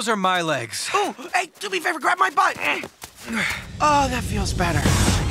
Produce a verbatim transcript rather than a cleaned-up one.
those are my legs. Oh, hey, do me a favor, grab my butt. Oh, that feels better.